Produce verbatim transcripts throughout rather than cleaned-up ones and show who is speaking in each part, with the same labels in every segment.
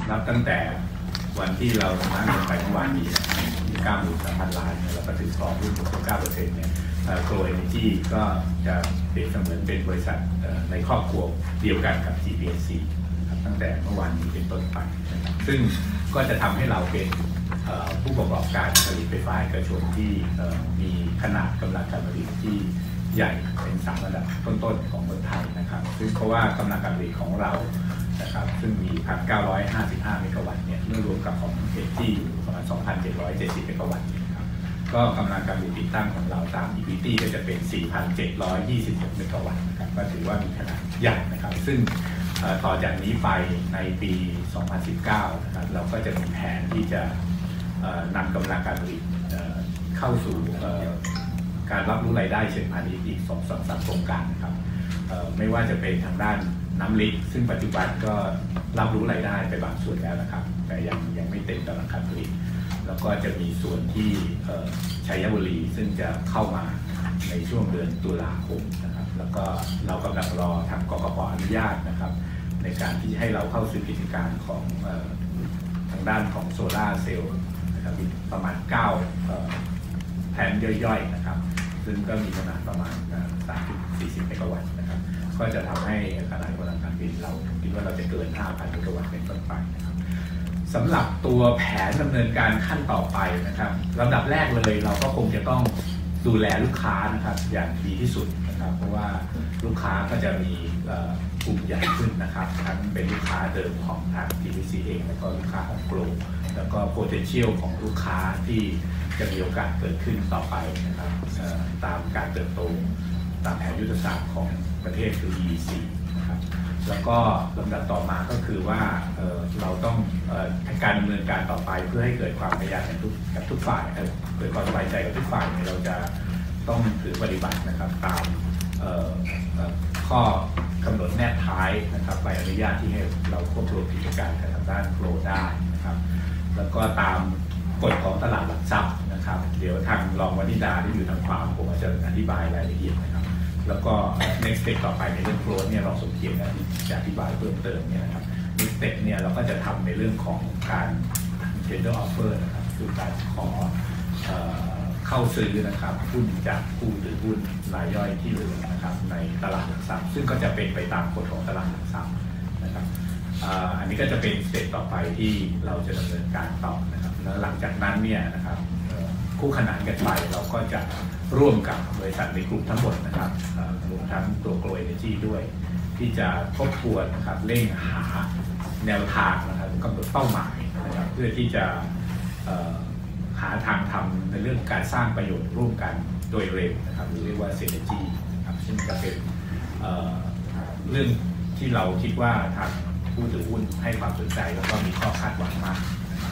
Speaker 1: นับตั้งแต่วันที่เราชำระเงินไปเมื่อวานนี้มีเก้าหมื่นสามพันล้านเราก็ถือครองหุ้น หกสิบเก้าเปอร์เซ็นต์ เนี่ยโกลเอเนจีก็จะเปรียบเสมือนเป็นบริษัทในครอบครัวเดียวกันกับ จี พี เอส ซี ตั้งแต่เมื่อวานนี้เป็นต้นไปซึ่งก็จะทำให้เราเป็นผู้ประกอบการผลิตไฟฟ้าเอกชนที่มีขนาดกำลังการผลิตที่ใหญ่เป็นสามระดับต้นๆของเมืองไทยนะครับซึ่งเพราะว่ากำลังการผลิตของเรานะครับซึ่งมี หนึ่งพันเก้าร้อยห้าสิบห้า เมกะวัตต์เนี่ยเมื่อรวมกับของเอที่อยู่ประมาณ สองพันเจ็ดร้อยเจ็ดสิบ เมกะวัตต์นะครับก็กำลังการผลิตติดตั้งของเราตาม อี พี ที ก็จะเป็น สี่พันเจ็ดร้อยยี่สิบหก เมกะวัตต์นะครับก็ถือว่ามีขนาดใหญ่นะครับซึ่งต่อจากนี้ไปในปี สองพันสิบเก้า นะครับเราก็จะมีแผนที่จะนำกำลังการผลิตเข้าสู่การรับรู้รายได้เชิงพาณิชย์อีกสองสามโครงการนะครับไม่ว่าจะเป็นทางด้านน้ำลิกซึ่งปัจจุบันก็รับรู้รายได้ไปบางส่วนแล้วนะครับแต่ยังยังไม่เต็มกำลังการผลิตแล้วก็จะมีส่วนที่ชัยบุรีซึ่งจะเข้ามาในช่วงเดือนตุลาคมนะครับแล้วก็เรากำลังรอทางกกป.อนุญาตนะครับในการที่ให้เราเข้าสู่กิจการของทางด้านของโซลาร์เซลล์นะครับประมาณเก้าแผงย่อยๆนะครับซึ่งก็มีขนาดประมาณ สามสิบถึงสี่สิบ เมกะวัตต์นะครับก็จะทำให้ขนาดกำลังการผลิตเราคิดว่าเราจะเกิน ห้าพัน เมกะวัตต์เป็นต้นไปนะครับสำหรับตัวแผนดำเนินการขั้นต่อไปนะครับลำดับแรกเลยเราก็คงจะต้องดูแลลูกค้านะครับอย่างดีที่สุดนะครับเพราะว่าลูกค้าก็จะมีกลุ่มใหญ่ขึ้นนะครับทั้งเป็นลูกค้าเดิมของทาง ที วี ซี เองแล้วก็ลูกค้าของโกลแล้วก็ potential ของลูกค้าที่จะมีโอกาสเกิดขึ้นต่อไปนะครับตามการเติบโตตามแผนยุทธศาสตร์ของประเทศคือ อี อี ซี นะครับแล้วก็ลำดับต่อมาก็คือว่าเเราต้องการดำเนินการต่อไปเพื่อให้เกิดความพยายามกับทุกกับทุกฝ่ายเกิดความสบายใจกับทุกฝ่ายเราจะต้องถือปฏิบัตินะครับตามข้อกำหนดแนบท้ายนะครับใบอนุญาตที่ให้เราควบรวมกิจการกับทางด้านโปรได้นะครับแล้วก็ตามกฎของตลาดหลักทรัพย์นะครับเดี๋ยวทางรองวณิดาที่อยู่ทางขวาผมจะอธิบายรายละเอียดนะครับแล้วก็ next step ต่อไปในเรื่องโปรเนี่ยเราสมเกียรติจะอธิบายเพิ่มเติมเนี่ยนะครับ next step เนี่ยเราก็จะทำในเรื่องของการ tender offer นะครับคือการขอเข้าซื้อนะครับหุ้นจากผู้ถือหุ้นรายย่อยที่เหลือนะครับในตลาดหลักทรัพย์ซึ่งก็จะเป็นไปตามกฎของตลาดหลักทรัพย์นะครับอันนี้ก็จะเป็นสเต็ปต่อไปที่เราจะดำเนินการต่อนะครับแล้วหลังจากนั้นเนี่ยนะครับคู่ขนานกันไปเราก็จะร่วมกับบริษัทในกลุ่มทั้งหมดนะครับรวมทั้งตัว Grow Energy ด้วยที่จะทบทวนนะครับเร่งหาแนวทางนะครับกำหนดเป้าหมายนะครับเพื่อที่จะหาทางทำในเรื่องการสร้างประโยชน์ร่วมกันโดยเร็วนะครับหรือเรียกว่า Synergy นะครับซึ่งจะเป็นเ, เรื่องที่เราคิดว่าทางผู้ถือหุ้นให้ความสนใจแล้วก็มีข้อคาดหวังมากนะครับ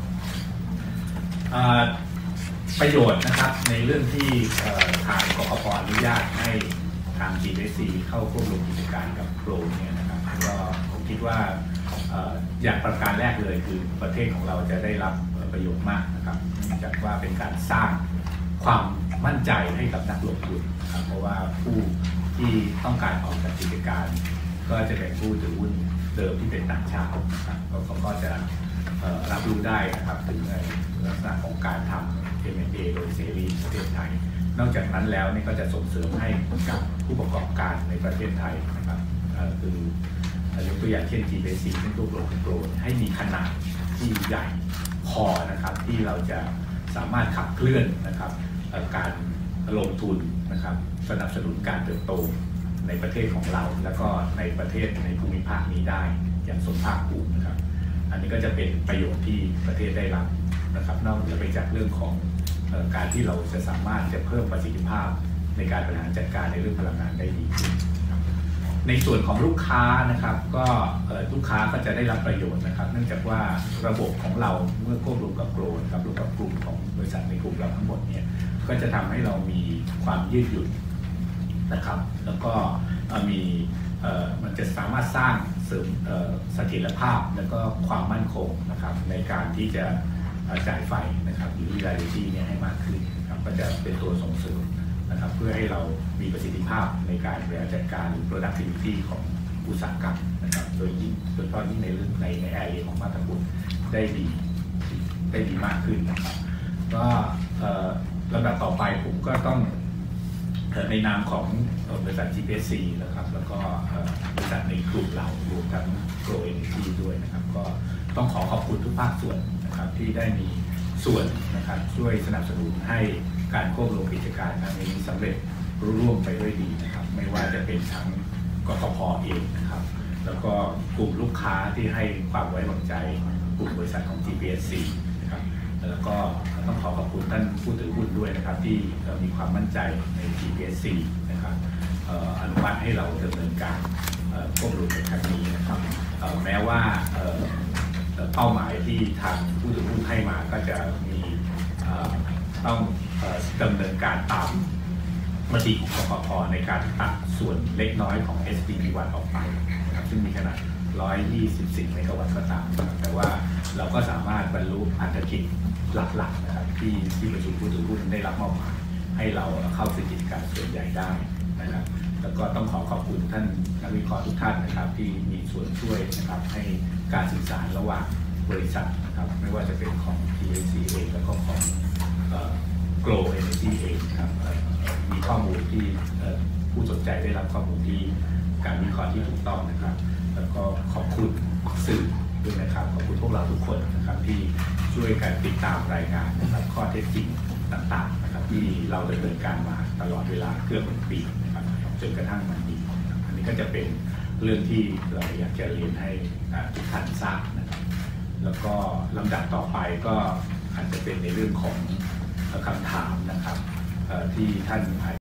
Speaker 1: ประโยชน์นะครับในเรื่องที่ทางกกป.อนุญาตให้ทาง จี พี เอส ซี เข้าควบรวมกิจการกับโปรเนี่ยนะครับก็ผมคิดว่าอย่างประการแรกเลยคือประเทศของเราจะได้รับประโยชน์มากนะครับเนื่องจากว่าเป็นการสร้างความมั่นใจให้กับนักลงทุนนะครับเพราะว่าผู้ที่ต้องการออกจากกิจการก็จะเป็นผู้ถือหุ้นเดิมที่เป็นต่างชาตินะครับเขาก็จะรับรู้ได้นะครับถึงในลักษณะของการทำ เอ็ม แอนด์ เอ โดยเสรีประเทศไทยนอกจากนั้นแล้วนี่ก็จะส่งเสริมให้กับผู้ประกอบการในประเทศไทยนะครับคือยกตัวอย่างเช่น จี พี เอส ซี ซึ่งตัวโปรโปรให้มีขนาดที่ใหญ่พอนะครับที่เราจะสามารถขับเคลื่อนนะครับการลงทุนนะครับสนับสนุนการเติบโตในประเทศของเราแล้วก็ในประเทศในภูมิภาคนี้ได้อย่างสมภาคภูมินะครับอันนี้ก็จะเป็นประโยชน์ที่ประเทศได้รับนะครับนอกเหนือไปจากเรื่องของการที่เราจะสามารถจะเพิ่มประสิทธิภาพในการบริหารจัดการในเรื่องพลังงานได้ดีขึ้นในส่วนของลูกค้านะครับก็ลูกค้าก็จะได้รับประโยชน์นะครับเนื่องจากว่าระบบของเราเมื่อควบรวมกับโกลกับรวมกับกลุ่มของบริษัทในกลุ่มเราทั้งหมดเนี่ยก็จะทำให้เรามีความยืดหยุ่นนะครับแล้วก็มีมันจะสามารถสร้างเสริมเสถียรภาพแล้วก็ความมั่นคงนะครับในการที่จะจ่ายไฟนะครับหรือ reliability เนี่ยให้มากขึ้นครับก็จะเป็นตัวส่งเสริมนะครับเพื่อให้เรามีประสิทธิภาพในการบริหารจัดการหรือ productivity ของอุตสาหกรรมนะครับโดยยิ่งโดยเฉพาะยิ่งในเรื่องในในแอเรียของมาตรพุทธได้ดีได้ดีมากขึ้นนะครับก็ลำดับต่อไปผมก็ต้องในนามของบริษัท จี พี เอส ซี นะครับแล้วก็บริษัทในกลุ่มเรารวมทั้ง Grow Energy ด้วยนะครับก็ต้องขอขอบคุณทุกภาคส่วนนะครับที่ได้มีส่วนนะครับช่วยสนับสนุนให้การควบรวมกิจการครั้งนี้สำเร็จรุ่ร่วงไปด้วยดีนะครับไม่ว่าจะเป็นทั้งกทพ.เองนะครับแล้วก็กลุ่มลูกค้าที่ให้ความไว้วางใจกลุ่มบริษัทของ จี พี เอส ซี นะครับแล้วก็ต้องขอขอบคุณท่านผู้ถือหุ้นด้วยนะครับที่มีความมั่นใจใน จี พี เอส ซี นะครับอนุมัติให้เราดำเนินการควบรวมในครั้งนี้นะครับแม้ว่าเป้าหมายที่ทางผู้ถือหุ้นให้มาก็จะมีต้องดำเนินการตามมติของกฟผ.ในการตัดส่วนเล็กน้อยของ เอส พี พี วัน ออกไปนะครับซึ่งมีขนาดหนึ่งร้อยยี่สิบสี่เมกะวัตต์ก็ตามแต่ว่าเราก็สามารถบรรลุภารกิจหลักๆนะครับที่ที่ประชุมผู้ถือหุ้นได้รับมอบหมายให้เราเข้าสู่กิจการส่วนใหญ่ได้นะครับแล้วก็ต้องขอขอบคุณท่านนักวิเคราะห์ทุกท่านนะครับที่มีส่วนช่วยนะครับให้การสื่อสารระหว่างบริษัทนะครับไม่ว่าจะเป็นของ ที เอส ซี เองแล้วก็ของ Grow Energy เองครับมีข้อมูลที่ผู้สนใจได้รับข้อมูลที่การวิเคราะห์ที่ถูกต้องนะครับแล้วก็ขอบคุณสื่อด้วยนะครับขอบคุณพวกเราทุกคนนะครับที่ช่วยกันติดตามรายงานนะครับข้อเท็จจริงต่างๆนะครับที่เราดำเนินการมาตลอดเวลาเกือบหนึ่งปีนะครับจนกระทั่งวันนี้อันนี้ก็จะเป็นเรื่องที่เราอยากจะเรียนให้ทุกท่านทราบนะครับแล้วก็ลำดับต่อไปก็อาจจะเป็นในเรื่องของคำถามนะครับที่ท่าน